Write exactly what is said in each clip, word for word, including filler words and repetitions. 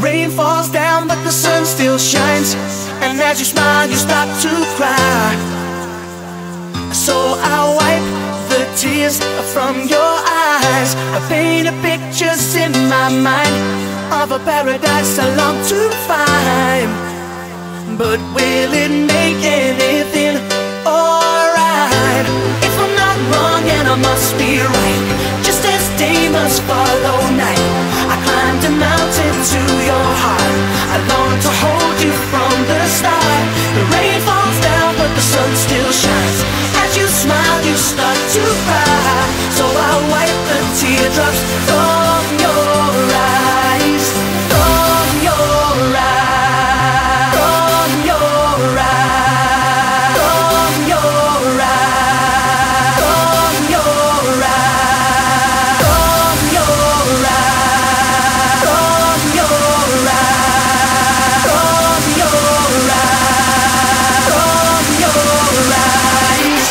rain falls down but the sun still shines, and as you smile you start to cry. So I wipe the tears from your eyes. I paint a pictures in my mind of a paradise I long to find. But will it make anything alright? If I'm not wrong and I must be right, just as day must follow night, I climbed a mountain to your heart. I long to hold you from the start. The rain falls down but the sun still shines. As you smile you start to cry. So I wipe the teardrops from your eyes, from your eyes, from your eyes, from your eyes, from your eyes, from your eyes, from your eyes, from your eyes, from your eyes.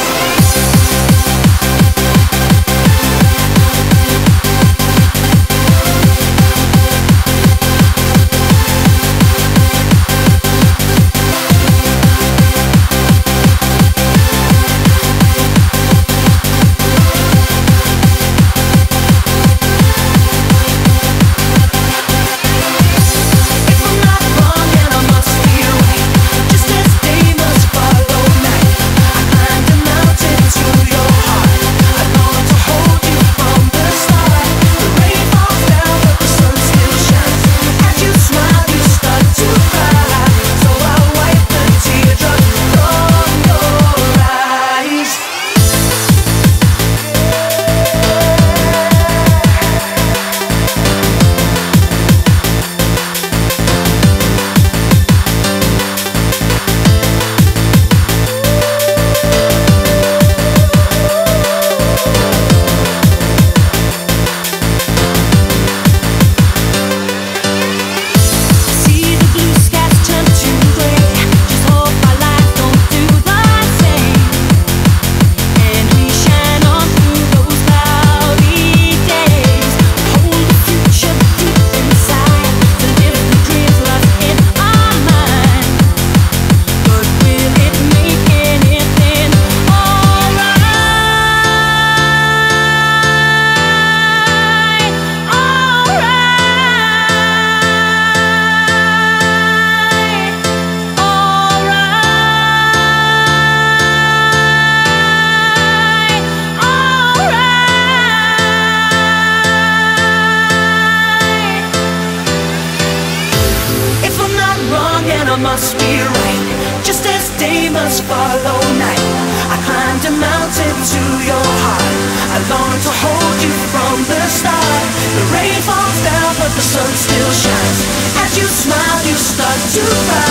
I must be right, just as day must follow night. I climbed a mountain to your heart. I long to hold you from the start. The rain falls down but the sun still shines. As you smile you start to cry.